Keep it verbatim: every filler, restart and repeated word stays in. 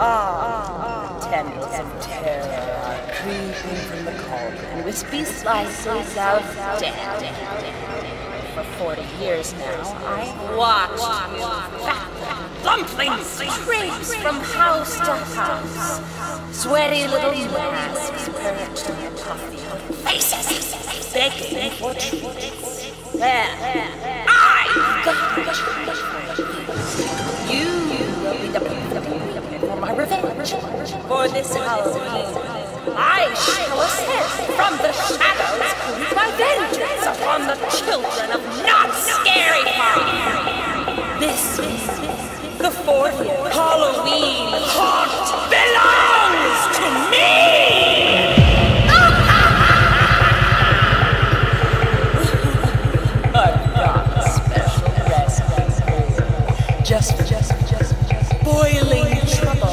Ah, the tendrils of terror are creeping from the cauldron, wispy slices of death. For forty years now, I've watched you fat dumplings traipse from house to house, sweaty little masks perched on puffy faces, begging for treats. Well, I've got you. You will be the for my revenge for this Halloween. I shall ascend from the shadows with my vengeance upon the children of not scary farm. This is the fortieth Halloween haunt belongs to me! I've got a special recipe. Just, just, just, just boiling trouble.